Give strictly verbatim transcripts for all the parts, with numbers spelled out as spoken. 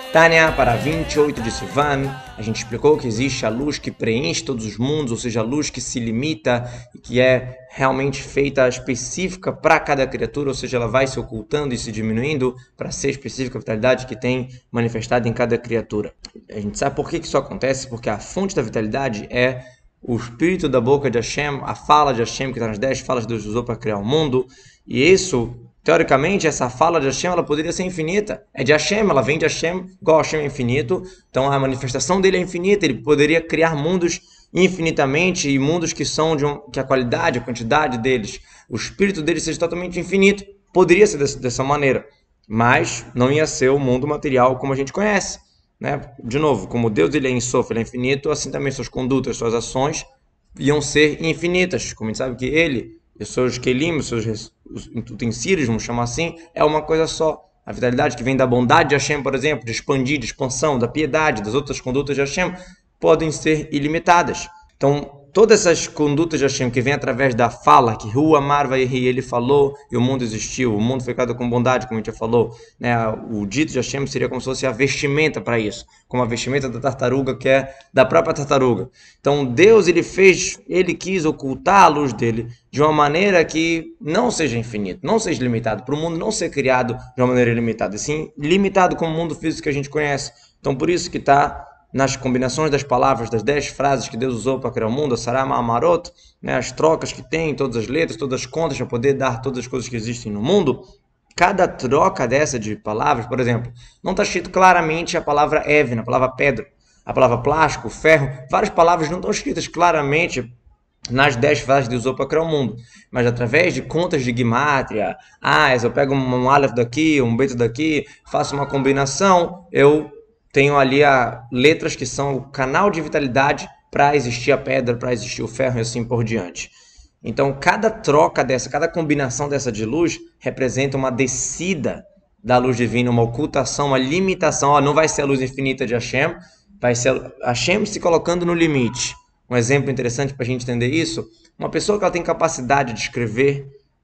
Tânia, para vinte e oito de Sivan, a gente explicou que existe a luz que preenche todos os mundos, ou seja, a luz que se limita e que é realmente feita específica para cada criatura, ou seja, ela vai se ocultando e se diminuindo para ser específica a vitalidade que tem manifestada em cada criatura. A gente sabe por que isso acontece, porque a fonte da vitalidade é o espírito da boca de Hashem, a fala de Hashem, que está nas dez falas que Deus usou para criar o mundo, e isso... Teoricamente, essa fala de Hashem ela poderia ser infinita. É de Hashem, ela vem de Hashem, igual Hashem é infinito. Então, a manifestação dele é infinita. Ele poderia criar mundos infinitamente e mundos que são de um, que a qualidade, a quantidade deles, o espírito deles seja totalmente infinito. Poderia ser dessa, dessa maneira, mas não ia ser o mundo material como a gente conhece, né? De novo, como Deus ele é Ensof, ele é infinito, assim também suas condutas, suas ações iam ser infinitas. Como a gente sabe que ele... os seus kelim, os seus utensílios, vamos chamar assim, é uma coisa só. A vitalidade que vem da bondade de Hashem, por exemplo, de expandir, de expansão, da piedade, das outras condutas de Hashem, podem ser ilimitadas. Então, todas essas condutas de Hashem que vêm através da fala, que Hu Amar Vayhi, ele falou e o mundo existiu, o mundo foi criado com bondade, como a gente já falou, né? O dito de Hashem seria como se fosse a vestimenta para isso, como a vestimenta da tartaruga, que é da própria tartaruga. Então, Deus, ele fez, ele quis ocultar a luz dele de uma maneira que não seja infinito, não seja limitado, para o mundo não ser criado de uma maneira ilimitada, assim, limitado como o mundo físico que a gente conhece. Então, por isso que está nas combinações das palavras, das dez frases que Deus usou para criar o mundo, a Sarama Amarot, né, as trocas que tem, todas as letras, todas as contas, para poder dar todas as coisas que existem no mundo, cada troca dessa de palavras, por exemplo, não está escrito claramente a palavra Evin, a palavra pedra, a palavra plástico, ferro, várias palavras não estão escritas claramente nas dez frases que Deus usou para criar o mundo, mas através de contas de Gimatria, ah, se eu pego um Aleph daqui, um Beta daqui, faço uma combinação, eu tenho ali a, letras que são o canal de vitalidade para existir a pedra, para existir o ferro e assim por diante. Então, cada troca dessa, cada combinação dessa de luz representa uma descida da luz divina, uma ocultação, uma limitação. Ó, não vai ser a luz infinita de Hashem, vai ser Hashem se colocando no limite. Um exemplo interessante para a gente entender isso, uma pessoa que ela tem capacidade de escrever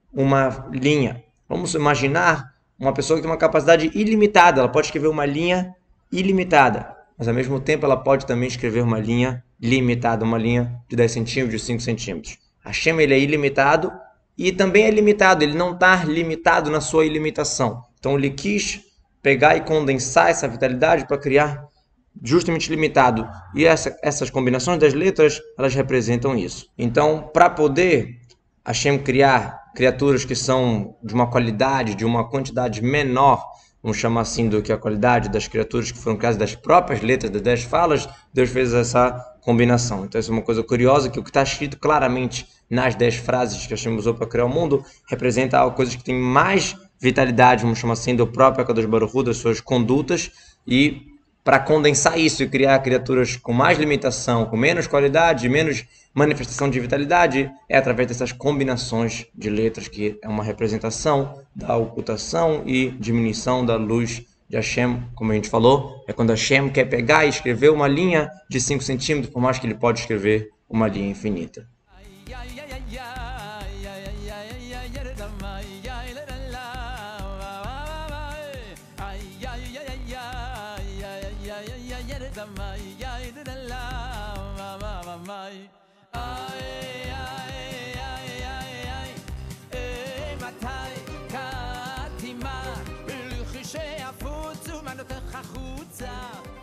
uma linha. Vamos imaginar uma pessoa que tem uma capacidade ilimitada, ela pode escrever uma linha ilimitada, mas ao mesmo tempo ela pode também escrever uma linha limitada, uma linha de dez centímetros, de cinco centímetros. Hashem ele é ilimitado e também é limitado, ele não está limitado na sua ilimitação. Então ele quis pegar e condensar essa vitalidade para criar justamente limitado. E essa, essas combinações das letras, elas representam isso. Então, para poder Hashem criar criaturas que são de uma qualidade, de uma quantidade menor, vamos chamar assim, do que a qualidade das criaturas que foram criadas das próprias letras das dez falas, Deus fez essa combinação. Então, isso é uma coisa curiosa, que o que está escrito claramente nas dez frases que Hashem usou para criar o mundo, representa coisas que têm mais vitalidade, vamos chamar assim, do próprio Akadosh Baruch Hu, das suas condutas, e para condensar isso e criar criaturas com mais limitação, com menos qualidade, menos manifestação de vitalidade, é através dessas combinações de letras, que é uma representação da ocultação e diminuição da luz de Hashem, como a gente falou. É quando Hashem quer pegar e escrever uma linha de cinco centímetros, por mais que ele pode escrever uma linha infinita. החוצה